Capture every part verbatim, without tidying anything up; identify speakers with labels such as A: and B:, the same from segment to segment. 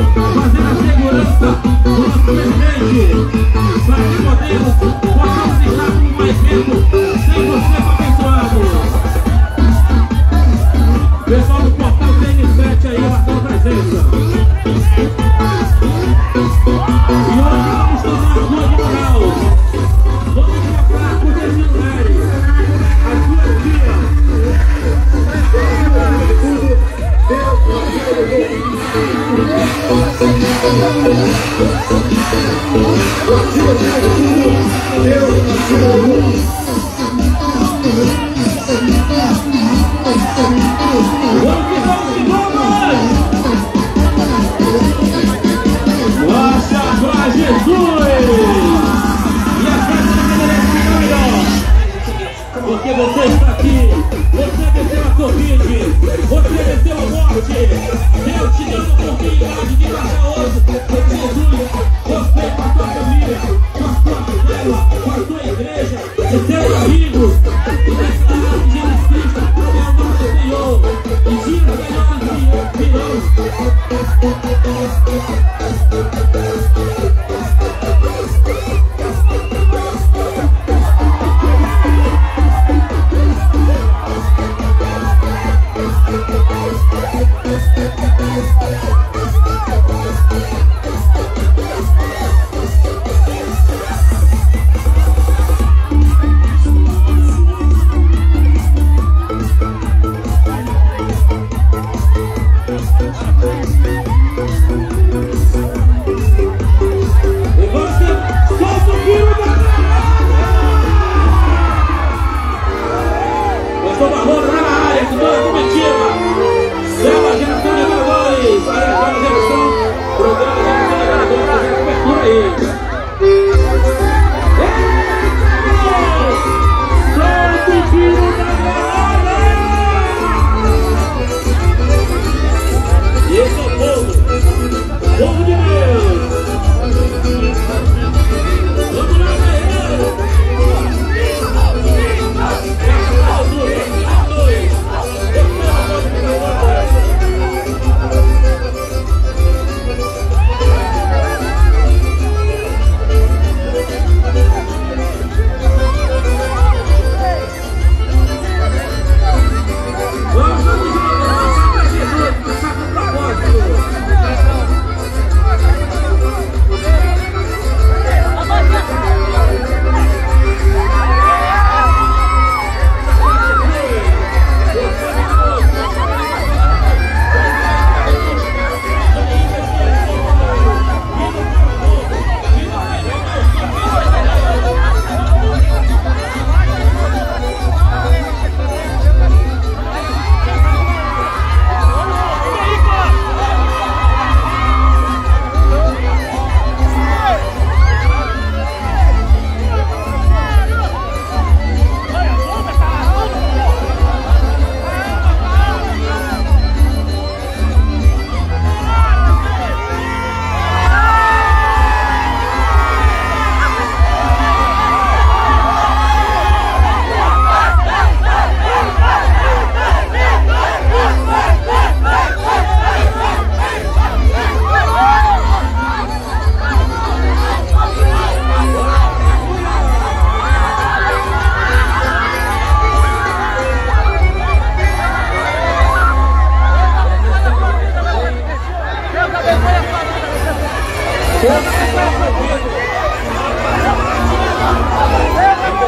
A: fazendo a segurança do nosso presidente, para que podemos, possamos estar com um evento sem você, abençoado. Pessoal do Portal T N sete aí, marcando presença. E hoje vamos tomar a rua de moral. Vamos mostrar por esse lugar a sua dia. Vamos que vamos que vamos! Nossa, pra Jesus! E a festa merece ficar melhor! Porque você está aqui, você venceu a Covid, você venceu a morte! Deus te deu a oportunidade de passar hoje com Jesus, você com a sua família, com a sua família, com a sua igreja, com seus amigos, e declarar que Jesus Cristo é o nosso Senhor, e dias melhores virão.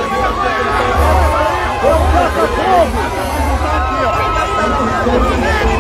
B: Vamos,